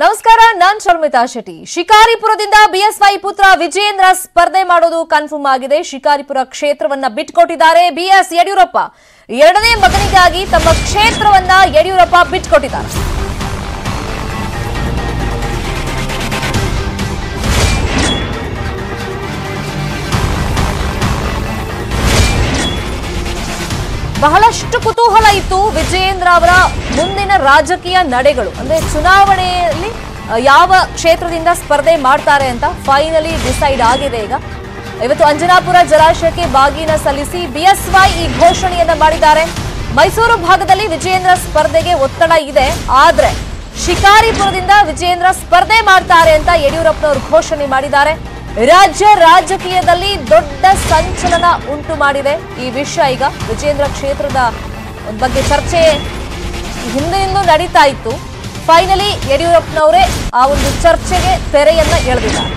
ನಮಸ್ಕಾರ, ನಾನು ಶರ್ಮಿತಾ ಶೆಟ್ಟಿ. ಶಿಕಾರಿಪುರದಿಂದ ಬಿಎಸ್ವೈ ಪುತ್ರ ವಿಜೇಂದ್ರ ಸ್ಪರ್ಧೆ ಮಾಡೋದು ಕನ್ಫರ್ಮ್ ಆಗಿದೆ. ಶಿಕಾರಿಪುರ ಕ್ಷೇತ್ರವನ್ನ ಬಿಟ್ಕೊಟ್ಟಿದ್ದಾರೆ ಬಿಎಸ್ ಯಡಿಯೂರಪ್ಪ. ಎರಡನೇ ಮಗನಿಗಾಗಿ ತಮ್ಮ ಕ್ಷೇತ್ರವನ್ನ ಯಡಿಯೂರಪ್ಪ ಬಿಟ್ಕೊಟ್ಟಿದ್ದಾರೆ. ಬಹಳಷ್ಟು ಕುತೂಹಲ ಇತ್ತು ವಿಜೇಂದ್ರ ಅವರ ಮುಂದಿನ ರಾಜಕೀಯ ನಡೆಗಳು. ಅಂದ್ರೆ ಚುನಾವಣೆಯಲ್ಲಿ ಯಾವ ಕ್ಷೇತ್ರದಿಂದ ಸ್ಪರ್ಧೆ ಮಾಡ್ತಾರೆ ಅಂತ ಫೈನಲಿ ಡಿಸೈಡ್ ಆಗಿದೆ. ಈಗ ಇವತ್ತು ಅಂಜನಾಪುರ ಜಲಾಶಯಕ್ಕೆ ಬಾಗಿನ ಸಲ್ಲಿಸಿ ಬಿಎಸ್ವೈ ಈ ಘೋಷಣೆಯನ್ನ ಮಾಡಿದ್ದಾರೆ. ಮೈಸೂರು ಭಾಗದಲ್ಲಿ ವಿಜೇಂದ್ರ ಸ್ಪರ್ಧೆಗೆ ಒತ್ತಡ ಇದೆ, ಆದ್ರೆ ಶಿಕಾರಿಪುರದಿಂದ ವಿಜೇಂದ್ರ ಸ್ಪರ್ಧೆ ಮಾಡ್ತಾರೆ ಅಂತ ಯಡಿಯೂರಪ್ಪನವರು ಘೋಷಣೆ ಮಾಡಿದ್ದಾರೆ. ರಾಜ್ಯ ರಾಜಕೀಯದಲ್ಲಿ ದೊಡ್ಡ ಸಂಚಲನ ಉಂಟು ಮಾಡಿದೆ ಈ ವಿಷಯ. ಈಗ ವಿಜೇಂದ್ರ ಕ್ಷೇತ್ರದ ಬಗ್ಗೆ ಚರ್ಚೆ ಹಿಂದಿನಿಂದ ನಡೀತಾ ಇತ್ತು. ಫೈನಲಿ ಯಡಿಯೂರಪ್ಪನವರೇ ಆ ಒಂದು ಚರ್ಚೆಗೆ ತೆರೆಯನ್ನ ಎಳೆದಿದ್ದಾರೆ.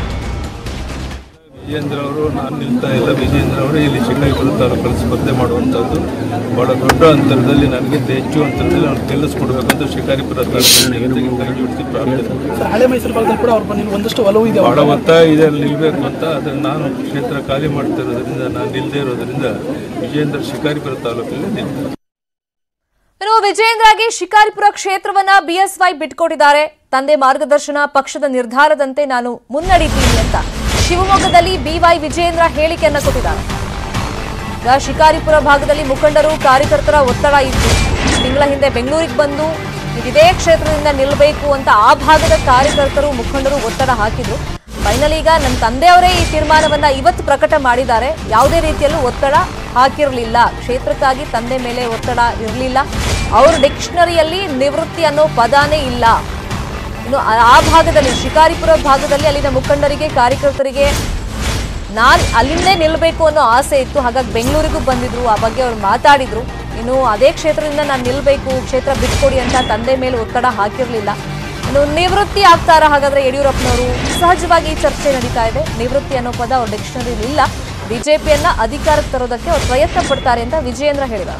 ವಿಜೇಂದ್ರ ಅವರು ನಾನು ನಿಲ್ತಾ ಇಲ್ಲ, ವಿಜೇಂದ್ರ ಅವರು ಇಲ್ಲಿ ಶಿಕಾರಿಪುರ ತಾಲೂಕಲ್ಲಿ ಸ್ಪರ್ಧೆ ಮಾಡುವಂಥದ್ದು ಬಹಳ ದೊಡ್ಡ ಅಂತರದಲ್ಲಿ ನನಗಿಂತ ಹೆಚ್ಚು ಅಂತರದಲ್ಲಿ ಅವ್ರು ಗೆಲ್ಲಿಸ್ಕೊಡ್ಬೇಕಂತ ಶಿಕಾರಿಪುರ ತಾಲೂಕಿನಲ್ಲಿ ಕೈ ಜೋಡಿಸಿ ಪ್ರಾರ್ಥನೆ. ಹಳೆ ಮೈಸೂರು ಭಾಗದಲ್ಲಿ ಕೂಡ ಅವ್ರ ಬಂದು ಒಂದಷ್ಟು ಒಲವು ಇದೆ, ಬಹಳ ಒತ್ತಾಯ ಇದೆ ಅಲ್ಲಿ ನಿಲ್ಬೇಕು ಅಂತ. ಆದರೆ ನಾನು ಕ್ಷೇತ್ರ ಖಾಲಿ ಮಾಡ್ತಾ ಇರೋದ್ರಿಂದ, ನಾನು ನಿಲ್ಲದೇ ಇರೋದ್ರಿಂದ ವಿಜೇಂದ್ರ ಶಿಕಾರಿಪುರ ತಾಲೂಕಲ್ಲಿ ನಿಲ್ತಾರೆ. ಇನ್ನು ವಿಜೇಂದ್ರಗೆ ಶಿಕಾರಿಪುರ ಕ್ಷೇತ್ರವನ್ನ ಬಿಎಸ್ವೈ ಬಿಟ್ಕೊಟ್ಟಿದ್ದಾರೆ. ತಂದೆ ಮಾರ್ಗದರ್ಶನ, ಪಕ್ಷದ ನಿರ್ಧಾರದಂತೆ ನಾನು ಮುನ್ನಡೀತೀನಿ ಅಂತ ಶಿವಮೊಗ್ಗದಲ್ಲಿ ಬಿವೈ ವಿಜೇಂದ್ರ ಹೇಳಿಕೆಯನ್ನ ಕೊಟ್ಟಿದ್ದಾರೆ. ಶಿಕಾರಿಪುರ ಭಾಗದಲ್ಲಿ ಮುಖಂಡರು, ಕಾರ್ಯಕರ್ತರ ಒತ್ತಡ ಇತ್ತು. ತಿಂಗಳ ಹಿಂದೆ ಬೆಂಗಳೂರಿಗೆ ಬಂದು ಇದೇ ಕ್ಷೇತ್ರದಿಂದ ನಿಲ್ಲಬೇಕು ಅಂತ ಆ ಭಾಗದ ಕಾರ್ಯಕರ್ತರು, ಮುಖಂಡರು ಒತ್ತಡ ಹಾಕಿದ್ರು. ಫೈನಲ್ ಈಗ ನನ್ನ ತಂದೆಯವರೇ ಈ ತೀರ್ಮಾನವನ್ನ ಇವತ್ತು ಪ್ರಕಟ ಮಾಡಿದ್ದಾರೆ. ಯಾವುದೇ ರೀತಿಯಲ್ಲೂ ಒತ್ತಡ ಹಾಕಿರಲಿಲ್ಲ, ಕ್ಷೇತ್ರಕ್ಕಾಗಿ ತಂದೆ ಮೇಲೆ ಒತ್ತಡ ಇರಲಿಲ್ಲ. ಅವ್ರ ಡಿಕ್ಷನರಿಯಲ್ಲಿ ನಿವೃತ್ತಿ ಅನ್ನೋ ಪದಾನೇ ಇಲ್ಲ. ಇನ್ನು ಆ ಭಾಗದಲ್ಲಿ ಶಿಕಾರಿಪುರ ಭಾಗದಲ್ಲಿ ಅಲ್ಲಿನ ಮುಖಂಡರಿಗೆ, ಕಾರ್ಯಕರ್ತರಿಗೆ ನಾನು ಅಲ್ಲಿಂದೇ ನಿಲ್ಲಬೇಕು ಅನ್ನೋ ಆಸೆ ಇತ್ತು. ಹಾಗಾಗಿ ಬೆಂಗಳೂರಿಗೂ ಬಂದಿದ್ರು, ಆ ಬಗ್ಗೆ ಅವ್ರು ಮಾತಾಡಿದ್ರು. ಇನ್ನು ಅದೇ ಕ್ಷೇತ್ರದಿಂದ ನಾನು ನಿಲ್ಲಬೇಕು, ಕ್ಷೇತ್ರ ಬಿಟ್ಕೊಡಿ ಅಂತ ತಂದೆ ಮೇಲೆ ಒತ್ತಡ ಹಾಕಿರಲಿಲ್ಲ. ಇನ್ನು ನಿವೃತ್ತಿ ಆಗ್ತಾರ ಹಾಗಾದ್ರೆ ಯಡಿಯೂರಪ್ಪನವರು? ಸಹಜವಾಗಿ ಈ ಚರ್ಚೆ ನಡೀತಾ ಇದೆ. ನಿವೃತ್ತಿ ಅನ್ನೋ ಪದ ಅವ್ರ ಡಿಕ್ಷನರಿಲಿ ಇಲ್ಲ. ಬಿಜೆಪಿಯನ್ನ ಅಧಿಕಾರಕ್ಕೆ ತರೋದಕ್ಕೆ ಅವ್ರು ಪ್ರಯತ್ನ ಪಡ್ತಾರೆ ಅಂತ ವಿಜೇಂದ್ರ ಹೇಳಿದ್ದಾರೆ.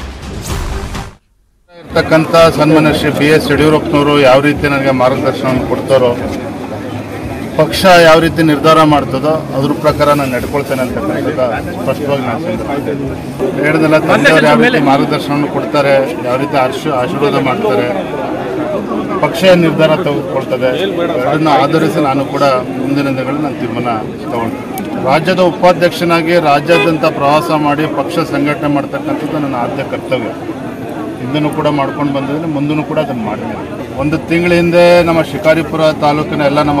ಇರ್ತಕ್ಕಂಥ ಸನ್ಮಾನ್ಯ ಶ್ರೀ BS ಯಡಿಯೂರಪ್ಪನವರು ಯಾವ ರೀತಿ ನನಗೆ ಮಾರ್ಗದರ್ಶನವನ್ನು ಕೊಡ್ತಾರೋ, ಪಕ್ಷ ಯಾವ ರೀತಿ ನಿರ್ಧಾರ ಮಾಡ್ತದೋ ಅದ್ರ ಪ್ರಕಾರ ನಾನು ನಡ್ಕೊಳ್ತೇನೆ ಅಂತಕ್ಕಂಥದ್ದು ಸ್ಪಷ್ಟವಾಗಿ ನಾನು ಹೇಳಿದೆಲ್ಲ. ತಂದೆಯವರು ಯಾವ ರೀತಿ ಮಾರ್ಗದರ್ಶನವನ್ನು ಕೊಡ್ತಾರೆ, ಯಾವ ರೀತಿ ಆಶೀರ್ವಾದ ಮಾಡ್ತಾರೆ, ಪಕ್ಷ ನಿರ್ಧಾರ ತೆಗೆದುಕೊಳ್ತದೆ, ಅದನ್ನು ಆಧರಿಸಿ ನಾನು ಕೂಡ ಮುಂದಿನ ದಿನಗಳಲ್ಲಿ ನಾನು ತೀರ್ಮಾನ ತಗೊಳ್ತೇನೆ. ರಾಜ್ಯದ ಉಪಾಧ್ಯಕ್ಷನಾಗಿ ರಾಜ್ಯಾದ್ಯಂತ ಪ್ರವಾಸ ಮಾಡಿ ಪಕ್ಷ ಸಂಘಟನೆ ಮಾಡ್ತಕ್ಕಂಥದ್ದು ನನ್ನ ಆದ್ಯ ಕರ್ತವ್ಯ. ಹಿಂದೂ ಕೂಡ ಮಾಡ್ಕೊಂಡು ಬಂದಿದ್ದೀನಿ, ಮುಂದೂ ಕೂಡ ಅದನ್ನು ಮಾಡ್ತೀನಿ. ಒಂದು ತಿಂಗಳ ಹಿಂದೆ ನಮ್ಮ ಶಿಕಾರಿಪುರ ತಾಲೂಕಿನ ಎಲ್ಲ ನಮ್ಮ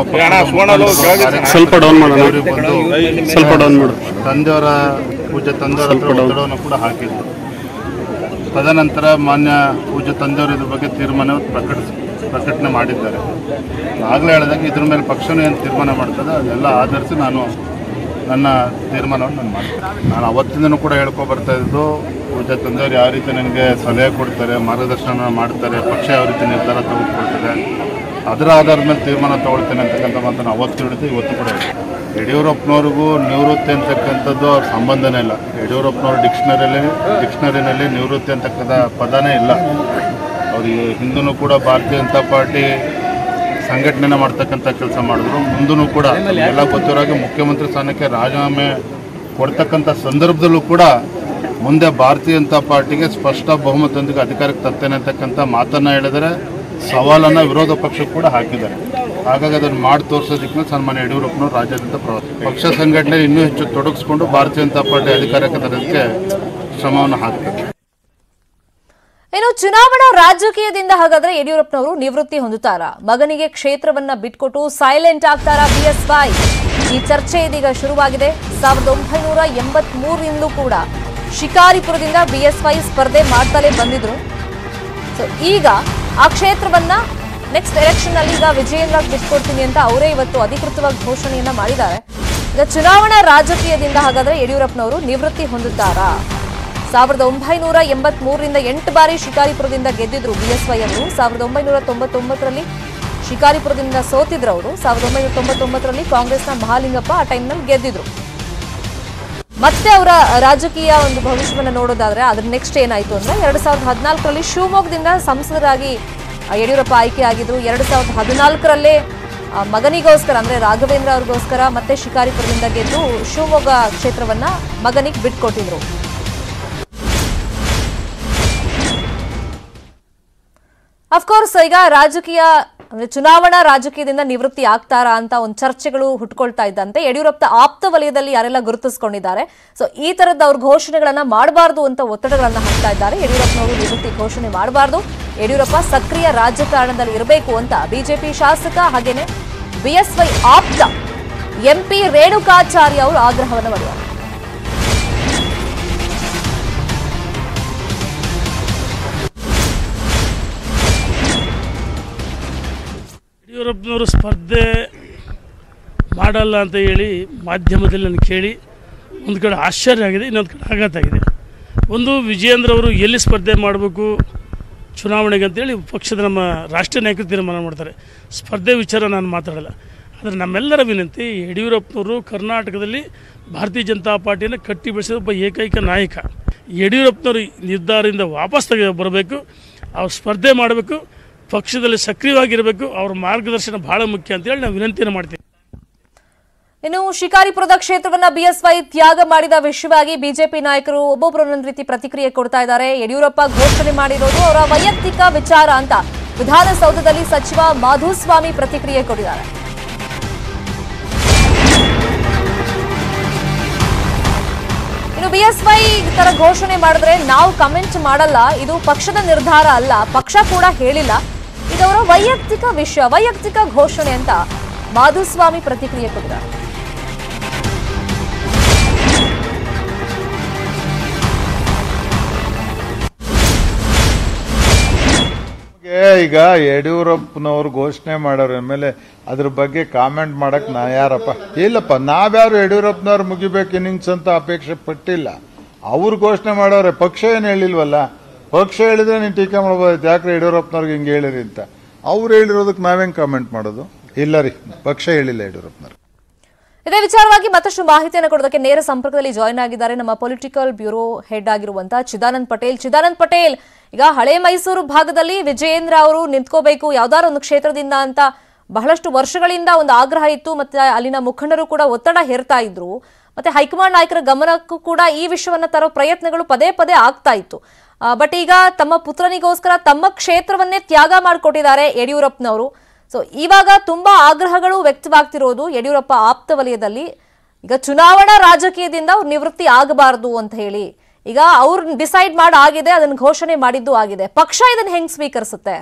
ತಂದೆಯವರ ಪೂಜ್ಯ ತಂದೆಯವರ ಒತ್ತಡವನ್ನು ಕೂಡ ಹಾಕಿದ್ರು. ತದನಂತರ ಮಾನ್ಯ ಪೂಜ್ಯ ತಂದೆಯವರು ಇದ್ರ ಬಗ್ಗೆ ತೀರ್ಮಾನ ಪ್ರಕಟಣೆ ಮಾಡಿದ್ದಾರೆ. ಆಗಲೇ ಹೇಳಿದಾಗ ಇದ್ರ ಮೇಲೆ ಪಕ್ಷನೂ ಏನು ತೀರ್ಮಾನ ಮಾಡ್ತದೆ ಅದೆಲ್ಲ ಆಧರಿಸಿ ನಾನು ನನ್ನ ತೀರ್ಮಾನವನ್ನು ನಾನು ಮಾಡ್ತೇನೆ. ನಾನು ಅವತ್ತಿಂದನೂ ಕೂಡ ಹೇಳ್ಕೊಬರ್ತಾ ಇದ್ದು, ಪೂಜ್ಯ ತಂದೆಯವರು ಯಾವ ರೀತಿ ನನಗೆ ಸಲಹೆ ಕೊಡ್ತಾರೆ, ಮಾರ್ಗದರ್ಶನ ಮಾಡ್ತಾರೆ, ಪಕ್ಷ ಯಾವ ರೀತಿ ನಿರ್ಧಾರ ತೆಗೆದುಕೊಳ್ತಾರೆ, ಅದರ ಆಧಾರದ ಮೇಲೆ ತೀರ್ಮಾನ ತೊಗೊಳ್ತೇನೆ ಅಂತಕ್ಕಂಥ ಮಾತನ್ನು ಅವತ್ತು ಹಿಡಿದು ಇವತ್ತು ಕೂಡ ಯಡಿಯೂರಪ್ಪನವ್ರಿಗೂ ನಿವೃತ್ತಿ ಅಂತಕ್ಕಂಥದ್ದು ಅವ್ರ ಸಂಬಂಧನೇ ಇಲ್ಲ. ಯಡಿಯೂರಪ್ಪನವ್ರ ಡಿಕ್ಷನರಿನಲ್ಲಿ ನಿವೃತ್ತಿ ಅಂತಕ್ಕಂಥ ಪದನೇ ಇಲ್ಲ. ಅವ್ರಿಗೆ ಹಿಂದೂ ಕೂಡ ಭಾರತೀಯ ಜನತಾ ಪಾರ್ಟಿ ಸಂಘಟನೆ ಮಾಡ್ತಕ್ಕಂಥ ಕೆಲಸ ಮಾಡಿದ್ರು. ಮುಂದೂ ಕೂಡ ಎಲ್ಲ ಗೊತ್ತಿರೋಗೆ ಮುಖ್ಯಮಂತ್ರಿ ಸ್ಥಾನಕ್ಕೆ ರಾಜೀನಾಮೆ ಕೊಡ್ತಕ್ಕಂಥ ಸಂದರ್ಭದಲ್ಲೂ ಕೂಡ ಮುಂದೆ ಭಾರತೀಯ ಜನತಾ ಪಾರ್ಟಿಗೆ ಸ್ಪಷ್ಟ ಬಹುಮತದೊಂದಿಗೆ ಅಧಿಕಾರಕ್ಕೆ ತರ್ತೇನೆ ಅಂತಕ್ಕಂಥ ಮಾತನ್ನು ಹೇಳಿದರೆ, ಸವಾಲನ್ನು ವಿರೋಧ ಪಕ್ಷಕ್ಕೆ ಕೂಡ ಹಾಕಿದ್ದಾರೆ. ಹಾಗಾಗಿ ಅದನ್ನು ಮಾಡಿ ತೋರಿಸೋದಕ್ಕೆ ಸನ್ಮಾನ್ಯ ಯಡಿಯೂರಪ್ಪನವರು ರಾಜ್ಯಾದ್ಯಂತ ಪಕ್ಷ ಸಂಘಟನೆ ಇನ್ನೂ ಹೆಚ್ಚು ತೊಡಗಿಸ್ಕೊಂಡು ಭಾರತೀಯ ಜನತಾ ಪಾರ್ಟಿ ಅಧಿಕಾರಕ್ಕೆ ತರೋದಕ್ಕೆ ಶ್ರಮವನ್ನು ಹಾಕ್ತಾರೆ. ಇನ್ನು ಚುನಾವಣಾ ರಾಜಕೀಯದಿಂದ ಹಾಗಾದ್ರೆ ಯಡಿಯೂರಪ್ಪನವರು ನಿವೃತ್ತಿ ಹೊಂದುತ್ತಾರಾ? ಮಗನಿಗೆ ಕ್ಷೇತ್ರವನ್ನ ಬಿಟ್ಕೊಟ್ಟು ಸೈಲೆಂಟ್ ಆಗ್ತಾರಾ ಬಿಎಸ್ವೈ? ಈ ಚರ್ಚೆ ಇದೀಗ ಶುರುವಾಗಿದೆ. 1983ರಿಂದಲೂ ಕೂಡ ಶಿಕಾರಿಪುರದಿಂದ ಬಿಎಸ್ವೈ ಸ್ಪರ್ಧೆ ಮಾಡ್ತಲೇ ಬಂದಿದ್ರು. ಸೊ ಈಗ ಆ ಕ್ಷೇತ್ರವನ್ನ ನೆಕ್ಸ್ಟ್ ಎಲೆಕ್ಷನ್ ಅಲ್ಲಿ ಈಗ ವಿಜೇಂದ್ರ ಬಿಟ್ಕೊಡ್ತೀನಿ ಅಂತ ಅವರೇ ಇವತ್ತು ಅಧಿಕೃತವಾಗಿ ಘೋಷಣೆಯನ್ನ ಮಾಡಿದ್ದಾರೆ. ಈಗ ಚುನಾವಣಾ ರಾಜಕೀಯದಿಂದ ಹಾಗಾದ್ರೆ ಯಡಿಯೂರಪ್ಪನವರು ನಿವೃತ್ತಿ ಹೊಂದುತ್ತಾರಾ? 1983ರಿಂದ 8 ಬಾರಿ ಶಿಕಾರಿಪುರದಿಂದ ಗೆದ್ದಿದ್ರು ಬಿಎಸ್ವೈ ಅವರು. 1999ರಲ್ಲಿ ಶಿಕಾರಿಪುರದಿಂದ ಸೋತಿದ್ರು ಅವರು. 1999ರಲ್ಲಿ ಕಾಂಗ್ರೆಸ್ನ ಮಹಾಲಿಂಗಪ್ಪ ಆ ಟೈಮ್ನಲ್ಲಿ ಗೆದ್ದಿದ್ರು. ಮತ್ತೆ ಅವರ ರಾಜಕೀಯ ಒಂದು ಭವಿಷ್ಯವನ್ನು ನೋಡೋದಾದ್ರೆ ಅದ್ರ ನೆಕ್ಸ್ಟ್ ಏನಾಯ್ತು ಅಂದ್ರೆ 2014ರಲ್ಲಿ ಶಿವಮೊಗ್ಗದಿಂದ ಸಂಸದರಾಗಿ ಯಡಿಯೂರಪ್ಪ ಆಯ್ಕೆಯಾಗಿದ್ರು. 2014ರಲ್ಲೇ ಮಗನಿಗೋಸ್ಕರ ಅಂದ್ರೆ ರಾಘವೇಂದ್ರ ಅವ್ರಿಗೋಸ್ಕರ ಮತ್ತೆ ಶಿಕಾರಿಪುರದಿಂದ ಗೆದ್ದು ಶಿವಮೊಗ್ಗ ಕ್ಷೇತ್ರವನ್ನ ಮಗನಿಗೆ ಬಿಟ್ಕೊಟ್ಟಿದ್ರು. ಅಫ್ಕೋರ್ಸ್ ಈಗ ರಾಜಕೀಯ ಅಂದ್ರೆ ಚುನಾವಣಾ ರಾಜಕೀಯದಿಂದ ನಿವೃತ್ತಿ ಆಗ್ತಾರಾ ಅಂತ ಒಂದು ಚರ್ಚೆಗಳು ಹುಟ್ಕೊಳ್ತಾ ಇದ್ದಂತೆ ಯಡಿಯೂರಪ್ಪ ಆಪ್ತ ವಲಯದಲ್ಲಿ ಯಾರೆಲ್ಲ ಗುರುತಿಸಿಕೊಂಡಿದ್ದಾರೆ, ಸೊ ಈ ತರದ ಅವ್ರ ಘೋಷಣೆಗಳನ್ನ ಮಾಡಬಾರ್ದು ಅಂತ ಒತ್ತಡಗಳನ್ನ ಹಾಕ್ತಾ ಇದ್ದಾರೆ. ಯಡಿಯೂರಪ್ಪನವರು ನಿವೃತ್ತಿ ಘೋಷಣೆ ಮಾಡಬಾರ್ದು, ಯಡಿಯೂರಪ್ಪ ಸಕ್ರಿಯ ರಾಜಕಾರಣದಲ್ಲಿ ಇರಬೇಕು ಅಂತ ಬಿಜೆಪಿ ಶಾಸಕ ಹಾಗೇನೆ ಬಿಎಸ್ವೈ ಆಪ್ತ ಎಂಪಿ ರೇಣುಕಾಚಾರ್ಯ ಅವರು ಆಗ್ರಹವನ್ನು ಮಾಡಿದ್ದಾರೆ. ಯಡಿಯೂರಪ್ಪನವರು ಸ್ಪರ್ಧೆ ಮಾಡಲ್ಲ ಅಂತ ಹೇಳಿ ಮಾಧ್ಯಮದಲ್ಲಿ ನಾನು ಕೇಳಿ ಒಂದು ಕಡೆ ಆಶ್ಚರ್ಯ ಆಗಿದೆ, ಇನ್ನೊಂದು ಕಡೆ ಆಘಾತ ಆಗಿದೆ. ಒಂದು ವಿಜಯೇಂದ್ರ ಅವರು ಎಲ್ಲಿ ಸ್ಪರ್ಧೆ ಮಾಡಬೇಕು ಚುನಾವಣೆಗೆ ಅಂತೇಳಿ ಪಕ್ಷದ ನಮ್ಮ ರಾಷ್ಟ್ರೀಯ ನಾಯಕರು ತೀರ್ಮಾನ ಮಾಡ್ತಾರೆ. ಸ್ಪರ್ಧೆ ವಿಚಾರ ನಾನು ಮಾತಾಡಲ್ಲ. ಆದರೆ ನಮ್ಮೆಲ್ಲರ ವಿನಂತಿ, ಯಡಿಯೂರಪ್ಪನವರು ಕರ್ನಾಟಕದಲ್ಲಿ ಭಾರತೀಯ ಜನತಾ ಪಾರ್ಟಿಯನ್ನು ಕಟ್ಟಿ ಬೆಳೆಸಿದ ಒಬ್ಬ ಏಕೈಕ ನಾಯಕ. ಯಡಿಯೂರಪ್ಪನವರು ನಿರ್ಧಾರದಿಂದ ವಾಪಸ್ ಬರಬೇಕು, ಅವ್ರು ಸ್ಪರ್ಧೆ ಮಾಡಬೇಕು, ಪಕ್ಷದಲ್ಲಿ ಸಕ್ರಿಯವಾಗಿರಬೇಕು, ಅವರ ಮಾರ್ಗದರ್ಶನ ಬಹಳ ಮುಖ್ಯ ಅಂತೇಳಿ ನಾವು ವಿನಂತಿಯನ್ನು ಮಾಡ್ತೀವಿ. ಇನ್ನು ಶಿಕಾರಿಪುರದ ಕ್ಷೇತ್ರವನ್ನ ಬಿಎಸ್ವೈ ತ್ಯಾಗ ಮಾಡಿದ ವಿಷಯವಾಗಿ ಬಿಜೆಪಿ ನಾಯಕರು ಒಬ್ಬೊಬ್ಬರು ಒಂದೊಂದು ರೀತಿ ಪ್ರತಿಕ್ರಿಯೆ ಕೊಡ್ತಾ ಇದ್ದಾರೆ. ಯಡಿಯೂರಪ್ಪ ಘೋಷಣೆ ಮಾಡಿರೋದು ಅವರ ವೈಯಕ್ತಿಕ ವಿಚಾರ ಅಂತ ವಿಧಾನಸೌಧದಲ್ಲಿ ಸಚಿವ ಮಾಧುಸ್ವಾಮಿ ಪ್ರತಿಕ್ರಿಯೆ ಕೊಟ್ಟಿದ್ದಾರೆ. ಇನ್ನು ಬಿಎಸ್ವೈ ತರ ಘೋಷಣೆ ಮಾಡಿದ್ರೆ ನಾವು ಕಮೆಂಟ್ ಮಾಡಲ್ಲ, ಇದು ಪಕ್ಷದ ನಿರ್ಧಾರ ಅಲ್ಲ, ಪಕ್ಷ ಕೂಡ ಹೇಳಿಲ್ಲ, ಇದವರ ವೈಯಕ್ತಿಕ ವಿಷಯ, ವೈಯಕ್ತಿಕ ಘೋಷಣೆ ಅಂತ ಮಾಧುಸ್ವಾಮಿ ಪ್ರತಿಕ್ರಿಯೆ ಕೊಟ್ಟಿದ್ದಾರೆ. ಈಗ ಯಡಿಯೂರಪ್ಪನವ್ರು ಘೋಷಣೆ ಮಾಡೋರ ಮೇಲೆ ಅದ್ರ ಬಗ್ಗೆ ಕಾಮೆಂಟ್ ಮಾಡಕ್ ನಾ ಯಾರಪ್ಪ? ಇಲ್ಲಪ್ಪ, ನಾವ್ಯಾರು ಯಡಿಯೂರಪ್ಪನವ್ರು ಮುಗಿಬೇಕು ಇನ್ನಿಂಗ್ಸ್ ಅಂತ ಅಪೇಕ್ಷೆ ಪಟ್ಟಿಲ್ಲ. ಅವ್ರು ಘೋಷಣೆ ಮಾಡೋರೆ, ಪಕ್ಷ ಏನು ಹೇಳಿಲ್ವಲ್ಲ. ಪಕ್ಷ ಹೇಳಿದ್ರೆ ನೀನು ಟೀಕೆ ಮಾಡ್ಬೋದಾಯ್ತು, ಯಾಕ್ರೆ ಯಡಿಯೂರಪ್ಪನವ್ರಿಗೆ ಹಿಂಗೆ ಹೇಳಿರಿ ಅಂತ. ಅವ್ರು ಹೇಳಿರೋದಕ್ಕೆ ನಾವೇನ್ ಕಾಮೆಂಟ್ ಮಾಡೋದು? ಇಲ್ಲ ರೀ, ಪಕ್ಷ ಹೇಳಿಲ್ಲ ಯಡಿಯೂರಪ್ಪನವ್ರು. ಇದೇ ವಿಚಾರವಾಗಿ ಮತ್ತಷ್ಟು ಮಾಹಿತಿಯನ್ನು ಕೊಡೋದಕ್ಕೆ ನೇರ ಸಂಪರ್ಕದಲ್ಲಿ ಜಾಯಿನ್ ಆಗಿದ್ದಾರೆ ನಮ್ಮ ಪೊಲಿಟಿಕಲ್ ಬ್ಯೂರೋ ಹೆಡ್ ಆಗಿರುವಂತಹ ಚಿದಾನಂದ್ ಪಟೇಲ್. ಚಿದಾನಂದ್ ಪಟೇಲ್, ಈಗ ಹಳೆ ಮೈಸೂರು ಭಾಗದಲ್ಲಿ ವಿಜಯೇಂದ್ರ ಅವರು ನಿಂತ್ಕೋಬೇಕು ಯಾವ್ದಾದ್ರು ಒಂದು ಕ್ಷೇತ್ರದಿಂದ ಅಂತ ಬಹಳಷ್ಟು ವರ್ಷಗಳಿಂದ ಒಂದು ಆಗ್ರಹ ಇತ್ತು, ಮತ್ತೆ ಅಲ್ಲಿನ ಮುಖಂಡರು ಕೂಡ ಒತ್ತಡ ಹೇರ್ತಾ ಇದ್ರು, ಮತ್ತೆ ಹೈಕಮಾಂಡ್ ನಾಯಕರ ಗಮನಕ್ಕೂ ಕೂಡ ಈ ವಿಷಯವನ್ನ ತರೋ ಪ್ರಯತ್ನಗಳು ಪದೇ ಪದೇ ಆಗ್ತಾ ಇತ್ತು. ಬಟ್ ಈಗ ತಮ್ಮ ಪುತ್ರನಿಗೋಸ್ಕರ ತಮ್ಮ ಕ್ಷೇತ್ರವನ್ನೇ ತ್ಯಾಗ ಮಾಡಿಕೊಟ್ಟಿದ್ದಾರೆ ಯಡಿಯೂರಪ್ಪನವರು. ಸೊ ಇವಾಗ ತುಂಬಾ ಆಗ್ರಹಗಳು ವ್ಯಕ್ತವಾಗ್ತಿರೋದು ಯಡಿಯೂರಪ್ಪ ಆಪ್ತ ವಲಯದಲ್ಲಿ. ಈಗ ಚುನಾವಣಾ ರಾಜಕೀಯದಿಂದ ಅವ್ರು ನಿವೃತ್ತಿ ಆಗಬಾರದು ಅಂತ ಹೇಳಿ ಈಗ ಅವ್ರು ಡಿಸೈಡ್ ಮಾಡಿ ಆಗಿದೆ, ಅದನ್ನ ಘೋಷಣೆ ಮಾಡಿದ್ದು ಆಗಿದೆ. ಪಕ್ಷ ಇದನ್ನ ಹೆಂಗ್ ಸ್ವೀಕರಿಸುತ್ತೆ?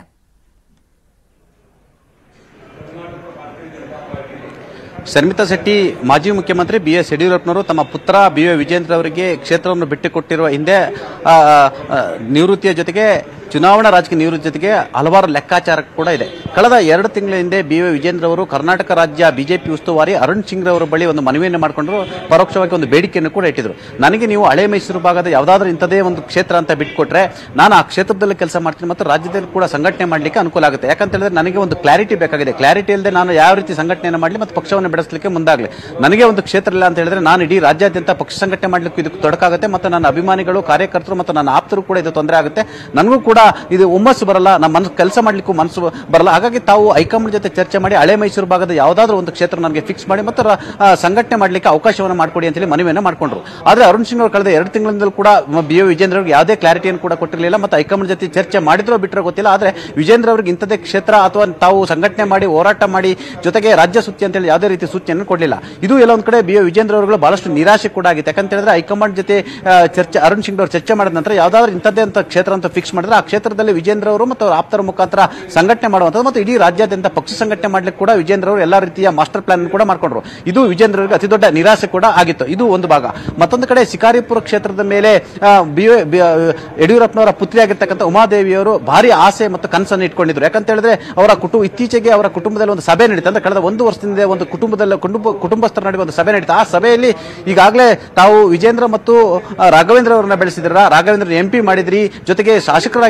ಶರ್ಮಿತಾ ಶೆಟ್ಟಿ, ಮಾಜಿ ಮುಖ್ಯಮಂತ್ರಿ ಬಿಎಸ್ ಯಡಿಯೂರಪ್ಪನವರು ತಮ್ಮ ಪುತ್ರ ಬಿವೈ ವಿಜಯೇಂದ್ರ ಅವರಿಗೆ ಕ್ಷೇತ್ರವನ್ನು ಬಿಟ್ಟುಕೊಟ್ಟಿರುವ ಹಿಂದೆ ನಿವೃತ್ತಿಯ ಜೊತೆಗೆ ಚುನಾವಣಾ ರಾಜಕೀಯ ನಿವೃತ್ತಿ ಜೊತೆಗೆ ಹಲವಾರು ಲೆಕ್ಕಾಚಾರ ಕೂಡ ಇದೆ. ಕಳೆದ 2 ತಿಂಗಳ ಹಿಂದೆ ಬಿವೈ ವಿಜಯೇಂದ್ರ ಅವರು ಕರ್ನಾಟಕ ರಾಜ್ಯ ಬಿಜೆಪಿ ಉಸ್ತುವಾರಿ ಅರುಣ್ ಸಿಂಗ್ ಅವರ ಬಳಿ ಒಂದು ಮನವಿಯನ್ನು ಮಾಡಿಕೊಂಡ್ರು, ಪರೋಕ್ಷವಾಗಿ ಒಂದು ಬೇಡಿಕೆಯನ್ನು ಕೂಡ ಇಟ್ಟಿದ್ರು. ನನಗೆ ನೀವು ಹಳೆ ಮೈಸೂರು ಭಾಗದ ಯಾವುದಾದ್ರೂ ಇಂಥದೇ ಒಂದು ಕ್ಷೇತ್ರ ಅಂತ ಬಿಟ್ಕೊಟ್ರೆ ನಾನು ಆ ಕ್ಷೇತ್ರದಲ್ಲಿ ಕೆಲಸ ಮಾಡ್ತೀನಿ ಮತ್ತು ರಾಜ್ಯದಲ್ಲಿ ಕೂಡ ಸಂಘಟನೆ ಮಾಡಲಿಕ್ಕೆ ಅನುಕೂಲ ಆಗುತ್ತೆ. ಯಾಕಂತ ಹೇಳಿದ್ರೆ ನನಗೆ ಒಂದು ಕ್ಲಾರಿಟಿ ಬೇಕಾಗಿದೆ. ಕ್ಲಾರಿಟಿ ಇಲ್ಲದೆ ನಾನು ಯಾವ ರೀತಿ ಸಂಘಟನೆಯನ್ನು ಮಾಡಲಿ ಮತ್ತು ಪಕ್ಷವನ್ನು ಬೆಳೆಸಲಿಕ್ಕೆ ಮುಂದಾಗಲಿ. ನನಗೆ ಒಂದು ಕ್ಷೇತ್ರ ಇಲ್ಲ ಅಂತ ಹೇಳಿದ್ರೆ ನಾನು ಇಡೀ ರಾಜ್ಯಾದ್ಯಂತ ಪಕ್ಷ ಸಂಘಟನೆ ಮಾಡಲಿಕ್ಕೆ ಇದಕ್ಕೆ ತೊಡಕಾಗುತ್ತೆ ಮತ್ತು ನನ್ನ ಅಭಿಮಾನಿಗಳು, ಕಾರ್ಯಕರ್ತರು ಮತ್ತು ನನ್ನ ಆಪ್ತರು ಕೂಡ ಇದು ತೊಂದರೆ ಆಗುತ್ತೆ. ನನಗೂ ಕೂಡ ಇದು ಹುಮ್ಮಸ್ಸು ಬರಲ್ಲ, ನಮ್ಮ ಕೆಲಸ ಮಾಡ್ಲಿಕ್ಕೂ ಮನಸ್ಸು ಬರಲ್ಲ. ಹಾಗಾಗಿ ತಾವು ಹೈಕಮಾಂಡ್ ಜೊತೆ ಚರ್ಚೆ ಮಾಡಿ ಹಳೆ ಮೈಸೂರು ಭಾಗದ ಯಾವುದಾದ್ರೂ ಒಂದು ಕ್ಷೇತ್ರ ನನಗೆ ಫಿಕ್ಸ್ ಮಾಡಿ ಮತ್ತು ಸಂಘಟನೆ ಮಾಡಲಿಕ್ಕೆ ಅವಕಾಶವನ್ನು ಮಾಡಿಕೊಡಿ ಅಂತೇಳಿ ಮನವಿಯನ್ನು ಮಾಡಿಕೊಂಡ್ರು. ಆದರೆ ಅರುಣ್ ಸಿಂಗ್ ಅವರು ಕಳೆದ 2 ತಿಂಗಳಿಂದಲೂ ಕೂಡ ಬಿವೈ ವಿಜೇಂದ್ರ ಅವರಿಗೆ ಯಾವುದೇ ಕ್ಲಾರಿಟಿಯನ್ನು ಕೂಡ ಕೊಟ್ಟಿರಲಿಲ್ಲ ಮತ್ತು ಹೈಕಮಾಂಡ್ ಜೊತೆ ಚರ್ಚೆ ಮಾಡಿದ್ರೋ ಬಿಟ್ಟರೋ ಗೊತ್ತಿಲ್ಲ. ಆದರೆ ವಿಜೇಂದ್ರ ಅವರಿಗೆ ಇಂಥದೇ ಕ್ಷೇತ್ರ ಅಥವಾ ತಾವು ಸಂಘಟನೆ ಮಾಡಿ ಹೋರಾಟ ಮಾಡಿ ಜೊತೆಗೆ ರಾಜ್ಯ ಸುತ್ತಿ ಅಂತೇಳಿ ಯಾವುದೇ ರೀತಿ ಸೂಚನೆಯನ್ನು ಕೊಡಲಿಲ್ಲ. ಇದು ಎಲ್ಲ ಒಂದು ಕಡೆ ಬಿವೈ ವಿಜೇಂದ್ರ ಅವರುಗಳು ಬಹಳಷ್ಟು ನಿರಾಶೆ ಕೂಡ ಆಗಿದೆ. ಯಾಕಂತ ಹೇಳಿದ್ರೆ ಹೈಕಮಾಂಡ್ ಜೊತೆ ಚರ್ಚೆ ಅರುಣ್ ಸಿಂಗ್ ಅವರು ಚರ್ಚೆ ಮಾಡಿದ ನಂತರ ಯಾವುದಾದ್ರೂ ಇಂಥದ್ದೇ ಅಂತ ಕ್ಷೇತ್ರ ಅಂತ ಫಿಕ್ಸ್ ಮಾಡಿದ್ರೆ ಆ ಕ್ಷೇತ್ರದಲ್ಲಿ ವಿಜೇಂದ್ರ ಅವರು ಮತ್ತು ಅವರ ಆಪ್ತರ ಮುಖಾಂತರ ಸಂಘಟನೆ ಮಾಡುವಂಥದ್ದು ಮತ್ತು ಇಡೀ ರಾಜ್ಯಾದ್ಯಂತ ಪಕ್ಷ ಸಂಘಟನೆ ಮಾಡಲಿಕ್ಕೆ ಕೂಡ ವಿಜೇಂದ್ರ ಅವರು ಎಲ್ಲಾ ರೀತಿಯ ಮಾಸ್ಟರ್ ಪ್ಲಾನ್ ಕೂಡ ಮಾಡಿಕೊಂಡ್ರು. ಇದು ವಿಜೇಂದ್ರ ಅವರಿಗೆ ಅತಿ ದೊಡ್ಡ ನಿರಾಶೆ ಕೂಡ ಆಗಿತ್ತು. ಇದು ಒಂದು ಭಾಗ. ಮತ್ತೊಂದು ಕಡೆ ಶಿಕಾರಿಪುರ ಕ್ಷೇತ್ರದ ಮೇಲೆ ಯಡಿಯೂರಪ್ಪನವರ ಪುತ್ರಿಯಾಗಿರ್ತಕ್ಕಂಥ ಉಮಾದೇವಿಯವರು ಭಾರಿ ಆಸೆ ಮತ್ತು ಕನಸನ್ನು ಇಟ್ಕೊಂಡಿದ್ರು. ಯಾಕಂತ ಹೇಳಿದ್ರೆ ಇತ್ತೀಚೆಗೆ ಅವರ ಕುಟುಂಬದಲ್ಲಿ ಒಂದು ಸಭೆ ನಡೀತು. ಅಂದ್ರೆ ಕಳೆದ 1 ವರ್ಷದಿಂದ ಒಂದು ಕುಟುಂಬಸ್ಥರ ನಡುವೆ ಒಂದು ಸಭೆ ನಡೀತು. ಆ ಸಭೆಯಲ್ಲಿ ಈಗಾಗಲೇ ತಾವು ವಿಜೇಂದ್ರ ಮತ್ತು ರಾಘವೇಂದ್ರ ಅವರನ್ನ ಬೆಳೆಸಿದ್ರ, ರಾಘವೇಂದ್ರ MP ಮಾಡಿದ್ರಿ, ಜೊತೆಗೆ ಶಾಸಕರಾಗಿ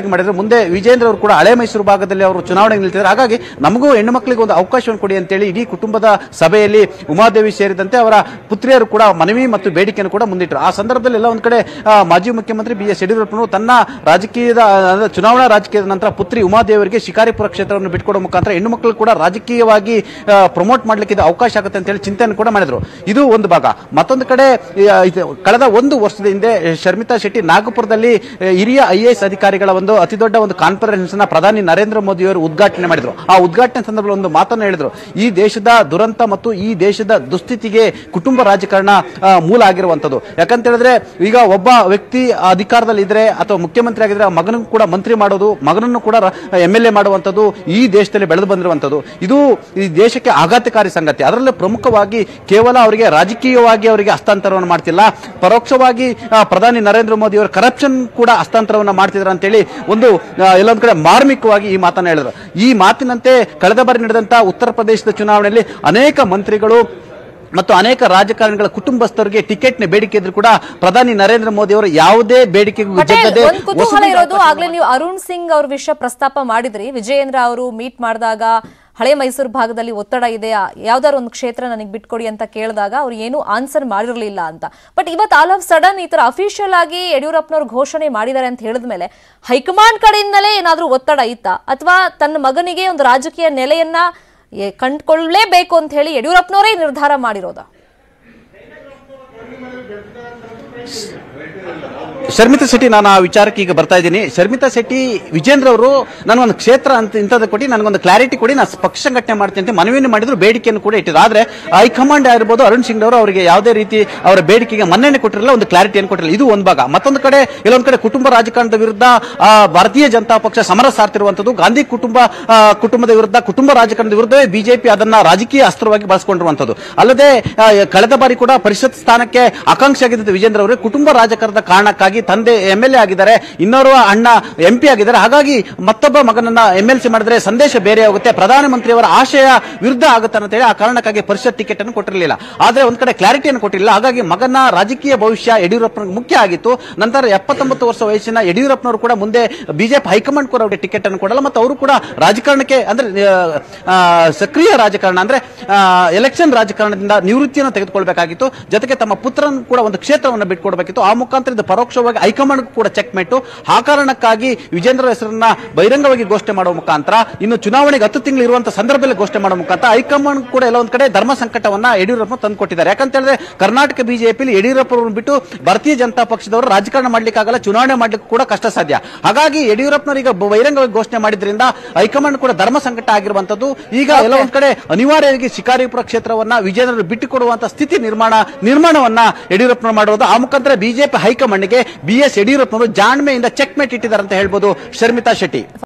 ಆಗಿ ಮಾಡಿದ್ರು. ಮುಂದೆ ವಿಜೇಂದ್ರ ಅವರು ಕೂಡ ಹಳೆ ಮೈಸೂರು ಭಾಗದಲ್ಲಿ ಅವರು ಚುನಾವಣೆಗೆ ನಿಲ್ತಿದ್ದಾರೆ. ಹಾಗಾಗಿ ನಮಗೂ ಹೆಣ್ಣು ಮಕ್ಕಳಿಗೆ ಒಂದು ಅವಕಾಶವನ್ನು ಕೊಡಿ ಅಂತೇಳಿ ಇಡೀ ಕುಟುಂಬದ ಸಭೆಯಲ್ಲಿ ಉಮಾದೇವಿ ಸೇರಿದಂತೆ ಅವರ ಪುತ್ರಿಯರು ಕೂಡ ಮನವಿ ಮತ್ತು ಬೇಡಿಕೆಯನ್ನು ಕೂಡ ಮುಂದಿಟ್ಟರು. ಆ ಸಂದರ್ಭದಲ್ಲಿ ಎಲ್ಲ ಒಂದ್ ಕಡೆ ಮಾಜಿ ಮುಖ್ಯಮಂತ್ರಿ BS ಯಡಿಯೂರಪ್ಪನವರು ತನ್ನ ರಾಜಕೀಯದ ಚುನಾವಣಾ ರಾಜಕೀಯದ ನಂತರ ಪುತ್ರಿ ಉಮಾದೇವಿ ಅವರಿಗೆ ಶಿಕಾರಿಪುರ ಕ್ಷೇತ್ರವನ್ನು ಬಿಟ್ಕೊಡೋ ಮುಖಾಂತರ ಹೆಣ್ಣು ಮಕ್ಕಳು ಕೂಡ ರಾಜಕೀಯವಾಗಿ ಪ್ರಮೋಟ್ ಮಾಡ್ಲಿಕ್ಕೆ ಇದು ಅವಕಾಶ ಆಗುತ್ತೆ ಅಂತ ಹೇಳಿ ಚಿಂತನೆ ಕೂಡ ಮಾಡಿದ್ರು. ಇದು ಒಂದು ಭಾಗ. ಮತ್ತೊಂದು ಕಡೆ ಕಳೆದ ಒಂದು ವರ್ಷದ ಹಿಂದೆ ಶರ್ಮಿತಾ ಶೆಟ್ಟಿ ನಾಗಪುರದಲ್ಲಿ ಹಿರಿಯ IAS ಅಧಿಕಾರಿಗಳ ಒಂದು ಅತಿ ದೊಡ್ಡ ಒಂದು ಕಾನ್ಫರೆನ್ಸ್ ನ ಪ್ರಧಾನಿ ನರೇಂದ್ರ ಮೋದಿ ಅವರು ಉದ್ಘಾಟನೆ ಮಾಡಿದ್ರು. ಆ ಉದ್ಘಾಟನೆ ಸಂದರ್ಭದಲ್ಲಿ ಒಂದು ಮಾತನ್ನು ಹೇಳಿದ್ರು, ಈ ದೇಶದ ದುರಂತ ಮತ್ತು ಈ ದೇಶದ ದುಸ್ಥಿತಿಗೆ ಕುಟುಂಬ ರಾಜಕಾರಣ ಮೂಲ ಆಗಿರುವಂತದ್ದು. ಯಾಕಂತ ಹೇಳಿದ್ರೆ ಈಗ ಒಬ್ಬ ವ್ಯಕ್ತಿ ಅಧಿಕಾರದಲ್ಲಿ ಇದ್ರೆ ಅಥವಾ ಮುಖ್ಯಮಂತ್ರಿ ಆಗಿದ್ರೆ ಮಗನನ್ನು ಕೂಡ ಮಂತ್ರಿ ಮಾಡೋದು, ಮಗನನ್ನು ಕೂಡ MLA ಮಾಡುವಂತದ್ದು ಈ ದೇಶದಲ್ಲಿ ಬೆಳೆದು ಬಂದಿರುವಂತದ್ದು. ಇದು ಈ ದೇಶಕ್ಕೆ ಆಘಾತಕಾರಿ ಸಂಗತಿ. ಅದರಲ್ಲೂ ಪ್ರಮುಖವಾಗಿ ಕೇವಲ ಅವರಿಗೆ ರಾಜಕೀಯವಾಗಿ ಅವರಿಗೆ ಹಸ್ತಾಂತರವನ್ನು ಮಾಡ್ತಿಲ್ಲ, ಪರೋಕ್ಷವಾಗಿ ಪ್ರಧಾನಿ ನರೇಂದ್ರ ಮೋದಿ ಅವರು ಕರಪ್ಷನ್ ಕೂಡ ಹಸ್ತಾಂತರವನ್ನು ಮಾಡ್ತಿದ್ದಾರೆ ಅಂತೇಳಿ ಒಂದು ಎಲ್ಲೊಂದು ಕಡೆ ಮಾರ್ಮಿಕವಾಗಿ ಈ ಮಾತನ್ನು ಹೇಳಿದ್ರು. ಈ ಮಾತಿನಂತೆ ಕಳೆದ ಬಾರಿ ನಡೆದಂತಹ ಉತ್ತರ ಪ್ರದೇಶದ ಚುನಾವಣೆಯಲ್ಲಿ ಅನೇಕ ಮಂತ್ರಿಗಳು ಮತ್ತು ಅನೇಕ ರಾಜಕಾರಣಿಗಳ ಕುಟುಂಬಸ್ಥರಿಗೆ ಟಿಕೆಟ್ನ ಬೇಡಿಕೆ ಇದ್ರು ಕೂಡ ಪ್ರಧಾನಿ ನರೇಂದ್ರ ಮೋದಿ ಅವರು ಯಾವುದೇ ಬೇಡಿಕೆಗೂ ಕುತೂಹಲ ಇರೋದು, ಆಗ್ಲೇ ನೀವು ಅರುಣ್ ಸಿಂಗ್ ಅವ್ರ ವಿಷಯ ಪ್ರಸ್ತಾಪ ಮಾಡಿದ್ರಿ. ವಿಜಯೇಂದ್ರ ಅವರು ಮೀಟ್ ಮಾಡಿದಾಗ ಹಳೆ ಮೈಸೂರು ಭಾಗದಲ್ಲಿ ಒತ್ತಡ ಇದೆ, ಯಾವ್ದಾದ್ರು ಒಂದು ಕ್ಷೇತ್ರ ನನಗೆ ಬಿಟ್ಕೊಡಿ ಅಂತ ಕೇಳಿದಾಗ ಅವ್ರು ಏನು ಆನ್ಸರ್ ಮಾಡಿರಲಿಲ್ಲ ಅಂತ. ಬಟ್ ಇವತ್ತು ಆಲ್ ಆಫ್ ಸಡನ್ ಈ ತರ ಅಫಿಷಿಯಲ್ ಆಗಿ ಯಡಿಯೂರಪ್ಪನವ್ರು ಘೋಷಣೆ ಮಾಡಿದ್ದಾರೆ ಅಂತ ಹೇಳಿದ್ಮೇಲೆ ಹೈಕಮಾಂಡ್ ಕಡೆಯಿಂದಲೇ ಏನಾದ್ರೂ ಒತ್ತಡ ಇತ್ತಾ, ಅಥವಾ ತನ್ನ ಮಗನಿಗೆ ಒಂದು ರಾಜಕೀಯ ನೆಲೆಯನ್ನ ಕಂಡುಕೊಳ್ಳಲೇಬೇಕು ಅಂತ ಹೇಳಿ ಯಡಿಯೂರಪ್ಪನವರೇ ನಿರ್ಧಾರ ಮಾಡಿರೋದಾ? ಶರ್ಮಿತಾ ಶೆಟ್ಟಿ, ನಾನು ಆ ವಿಚಾರಕ್ಕೆ ಈಗ ಬರ್ತಾ ಇದ್ದೀನಿ. ಶರ್ಮಿತಾ ಶೆಟ್ಟಿ ವಿಜೇಂದ್ರ ಅವರು ನನಗೊಂದು ಕ್ಷೇತ್ರ ಅಂತ ಇಂಥದ್ದು ಕೊಡಿ, ನನಗೊಂದು ಕ್ಲಾರಿಟಿ ಕೊಡಿ, ನಾನು ಪಕ್ಷ ಸಂಘಟನೆ ಮಾಡ್ತೀನಿ ಅಂತ ಮನವಿಯನ್ನು ಮಾಡಿದ್ರು, ಬೇಡಿಕೆಯನ್ನು ಕೂಡ ಇಟ್ಟಿದ್ರು. ಆದ್ರೆ ಹೈಕಮಾಂಡ್ ಆಗಿರ್ಬೋದು ಅರುಣ್ ಸಿಂಗ್ ಅವರು ಅವರಿಗೆ ಯಾವುದೇ ರೀತಿ ಅವರ ಬೇಡಿಕೆಗೆ ಮನ್ನಣೆ ಕೊಟ್ಟಿರಲಿಲ್ಲ, ಒಂದು ಕ್ಲಾರಿಟಿಯನ್ನು ಕೊಟ್ಟಿರಲಿಲ್ಲ. ಇದು ಒಂದು ಭಾಗ. ಮತ್ತೊಂದು ಕಡೆ ಎಲ್ಲೊಂದು ಕಡೆ ಕುಟುಂಬ ರಾಜಕಾರಣದ ವಿರುದ್ಧ ಭಾರತೀಯ ಜನತಾ ಪಕ್ಷ ಸಮರ ಸಾರ್ತಿರುವಂತದ್ದು, ಗಾಂಧಿ ಕುಟುಂಬದ ವಿರುದ್ಧ, ಕುಟುಂಬ ರಾಜಕಾರಣದ ವಿರುದ್ಧವೇ ಬಿಜೆಪಿ ಅದನ್ನ ರಾಜಕೀಯ ಅಸ್ತ್ರವಾಗಿ ಬಳಸಿಕೊಂಡಿರುವಂತದ್ದು. ಅಲ್ಲದೆ ಕಳೆದ ಬಾರಿ ಕೂಡ ಪರಿಷತ್ ಸ್ಥಾನಕ್ಕೆ ಆಕಾಂಕ್ಷಿ ಆಗಿದ್ದ ವಿಜೇಂದ್ರ ಅವರು ಕುಟುಂಬ ರಾಜಕಾರಣದ ಕಾರಣಕ್ಕಾಗಿ ತಂದೆ MLA ಆಗಿದ್ದಾರೆ, ಇನ್ನೋರ್ವ ಅಣ್ಣ MP ಆಗಿದ್ದಾರೆ. ಹಾಗಾಗಿ ಮತ್ತೊಬ್ಬ ಮಗನನ್ನ MLC ಮಾಡಿದ್ರೆ ಸಂದೇಶ ಬೇರೆ ಆಗುತ್ತೆ, ಪ್ರಧಾನಮಂತ್ರಿಯವರ ಆಶಯ ವಿರುದ್ಧ ಆಗುತ್ತೆ ಅಂತ ಹೇಳಿ ಆ ಕಾರಣಕ್ಕಾಗಿ ಪರಿಷತ್ ಟಿಕೆಟ್ ಅನ್ನು ಕೊಟ್ಟಿರಲಿಲ್ಲ. ಆದ್ರೆ ಒಂದ್ ಕಡೆ ಕ್ಲಾರಿಟಿಯನ್ನು ಕೊಟ್ಟಿರಲಿಲ್ಲ. ಹಾಗಾಗಿ ಮಗನ ರಾಜಕೀಯ ಭವಿಷ್ಯ ಯಡಿಯೂರಪ್ಪನಿಗೆ ಮುಖ್ಯ ಆಗಿತ್ತು. ನಂತರ 79 ವರ್ಷ ವಯಸ್ಸಿನ ಯಡಿಯೂರಪ್ಪನವರು ಕೂಡ ಮುಂದೆ ಬಿಜೆಪಿ ಹೈಕಮಾಂಡ್ ಕೂಡ ಅವರಿಗೆ ಟಿಕೆಟ್ ಅನ್ನು ಕೊಡಲ್ಲ, ಮತ್ತು ಅವರು ಕೂಡ ರಾಜಕಾರಣಕ್ಕೆ ಅಂದ್ರೆ ಸಕ್ರಿಯ ರಾಜಕಾರಣ ಅಂದ್ರೆ ಎಲೆಕ್ಷನ್ ರಾಜಕಾರಣದಿಂದ ನಿವೃತ್ತಿಯನ್ನು ತೆಗೆದುಕೊಳ್ಬೇಕಾಗಿತ್ತು. ಜೊತೆಗೆ ತಮ್ಮ ಪುತ್ರನ ಕೂಡ ಒಂದು ಕ್ಷೇತ್ರವನ್ನು ಬಿಟ್ಕೊಡ್ಬೇಕಿತ್ತು. ಆ ಮುಖಾಂತರ ಇದು ಪರೋಕ್ಷವಾಗಿ ಹೈಕಮಾಂಡ್ ಕೂಡ ಚೆಕ್ ಮೇಟು. ಆ ಕಾರಣಕ್ಕಾಗಿ ವಿಜೇಂದ್ರ ಹೆಸರನ್ನ ಬಹಿರಂಗವಾಗಿ ಘೋಷಣೆ ಮಾಡುವ ಮುಖಾಂತರ, ಇನ್ನು ಚುನಾವಣೆಗೆ 10 ತಿಂಗಳು ಇರುವಂತಹ ಸಂದರ್ಭದಲ್ಲಿ ಘೋಷಣೆ ಮಾಡುವ ಮುಖಾಂತರ ಹೈಕಮಾಂಡ್ ಕೂಡ ಎಲ್ಲ ಒಂದ್ ಕಡೆ ಧರ್ಮ ಸಂಕಟವನ್ನ ಯಡಿಯೂರಪ್ಪ ತಂದುಕೊಟ್ಟಿದ್ದಾರೆ. ಯಾಕಂತ ಹೇಳಿದ್ರೆ ಕರ್ನಾಟಕ ಬಿಜೆಪಿಯಲ್ಲಿ ಯಡಿಯೂರಪ್ಪ ಅವರನ್ನು ಬಿಟ್ಟು ಭಾರತೀಯ ಜನತಾ ಪಕ್ಷದವರು ರಾಜಕಾರಣ ಮಾಡ್ಲಿಕ್ಕಾಗಲ್ಲ, ಚುನಾವಣೆ ಮಾಡ್ಲಿಕ್ಕೆ ಕೂಡ ಕಷ್ಟ ಸಾಧ್ಯ. ಹಾಗಾಗಿ ಯಡಿಯೂರಪ್ಪನವರೀಗ ಬಹಿರಂಗವಾಗಿ ಘೋಷಣೆ ಮಾಡಿದ್ರಿಂದ ಹೈಕಮಾಂಡ್ ಕೂಡ ಧರ್ಮ ಸಂಕಟ ಆಗಿರುವಂತದ್ದು. ಈಗ ಎಲ್ಲ ಒಂದ್ ಕಡೆ ಅನಿವಾರ್ಯವಾಗಿ ಶಿಕಾರಿಪುರ ಕ್ಷೇತ್ರವನ್ನ ವಿಜೇಂದ್ರ ಬಿಟ್ಟುಕೊಡುವಂತಹ ಸ್ಥಿತಿ ನಿರ್ಮಾಣವನ್ನ ಯಡಿಯೂರಪ್ಪನವರು ಮಾಡುವುದು. ಆ ಮುಖಾಂತರ ಬಿಜೆಪಿ ಹೈಕಮಾಂಡ್ಗೆ BS ಯಡಿಯೂರಪ್ಪನವರು ಜಾಣ್ಮೆಯಿಂದ ಚೆಕ್ ಮೇಟ್ ಇಟ್ಟಿದ್ದಾರೆ ಅಂತ ಹೇಳ್ಬೋದು ಶರ್ಮಿತಾ ಶೆಟ್ಟಿ.